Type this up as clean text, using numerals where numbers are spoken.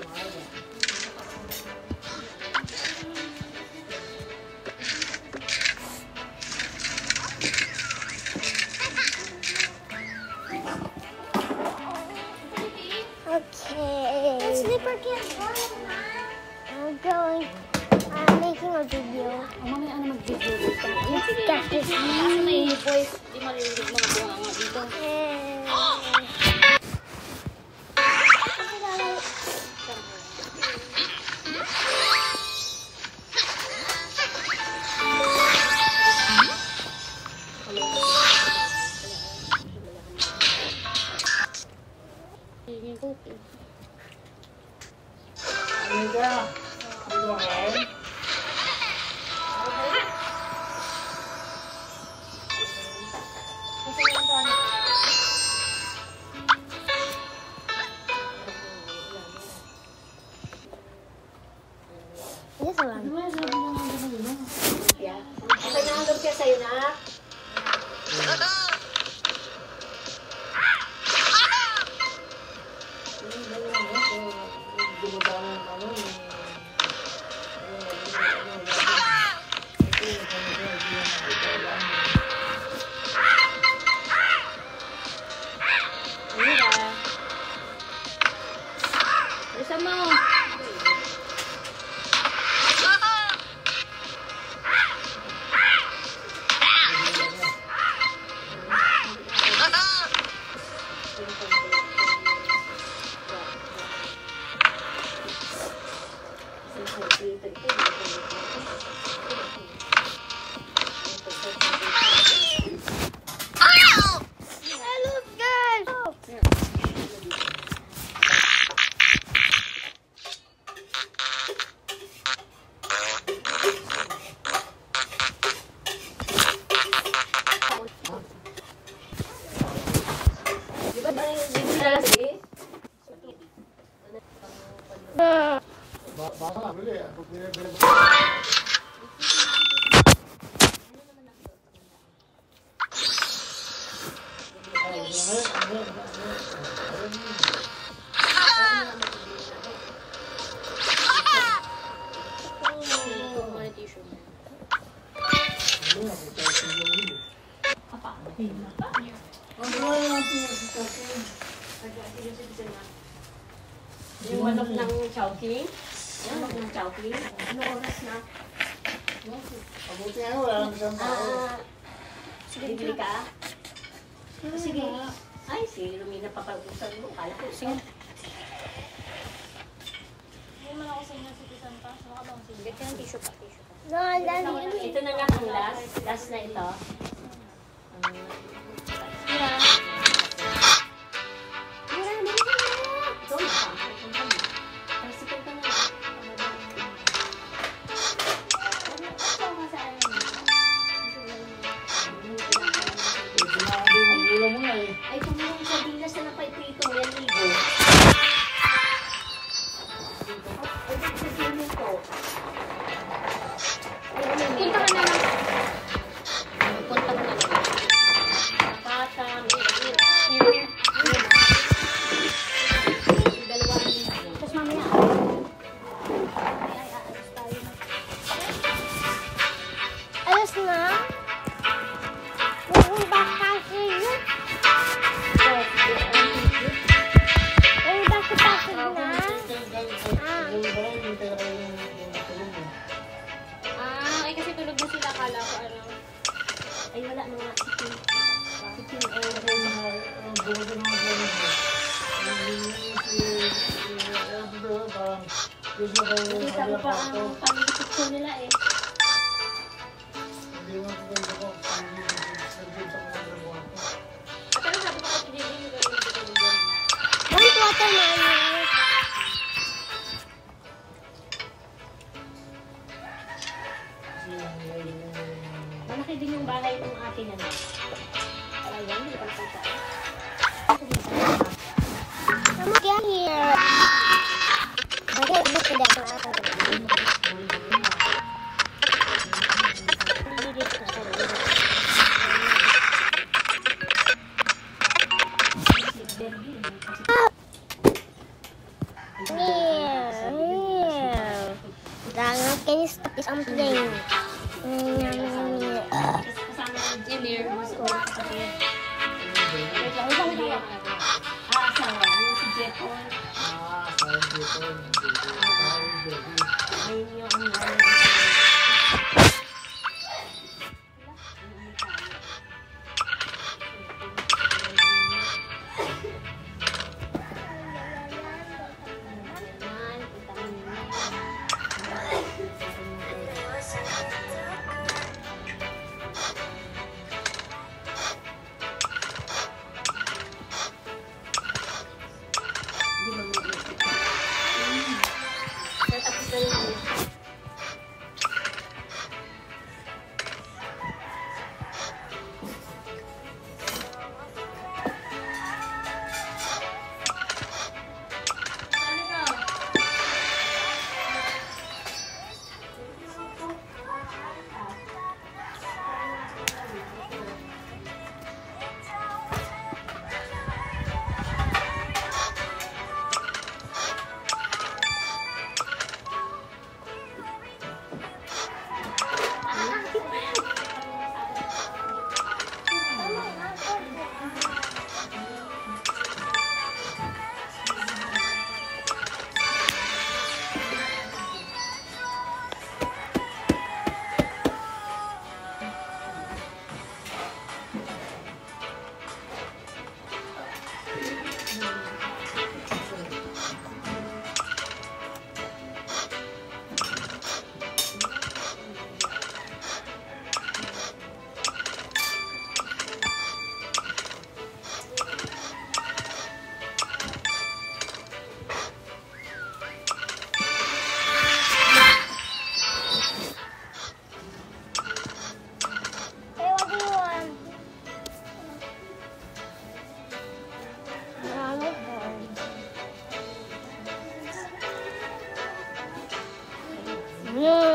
Okay. The slipper can't work, Ma. I'm making a video. Mamaya ano mag-video dito? Got this. Kasi may voice, di maririnig mga bunga dito. Yung cookie. Ano ka? Hindi mo kain? Yes, alam. Okay, nahagap siya sa'yo na. Bisa mo. Baka na, bili. Yung manok ng Chowking. Yung manok ng Chowking. Ano oras na? Mabuti nga, wala lang isang tao. Sige, bili ka. Sige. Ay, si Romina papag-usan mo. Kala ko. Sige. Hindi man ako sa inyo si Tisan pa. Saka bang sige? Bigyan ka ng tissue pa. Tissue pa. No, dali. Ito na nga ang last. Last na ito. Tira. Ito na. Tricycle ka na. Ay, kung yung sardinas na napay-prito, yan ligo. Ay, sasabihin ko. Punta ka na lang. Punta ka na lang. Pata, here. Dalawang ligo. Tapos mamaya. Ay, aalis tayo na. Alas na? Yung baka sa'yo. Yung baka na? Ay, kasi tulog na sila. Akala ko ano. Ay, wala na nga. Chicken Nakita ko pa ang panilisip ko nila eh. Pero sabi ko kasi hindi yung gano'n dito dyan. Don't watermelon. Malaki din yung bahay ng atin na. Ayan, hindi pa nakita. Come get here. Okay, look at that. Yeah. Can you stop this? I'm playing. Kasama ng engineer. Mas ko. Wait lang. Asawa mo si Jepon. Sorry, Jepon. Ayun yung Yeah.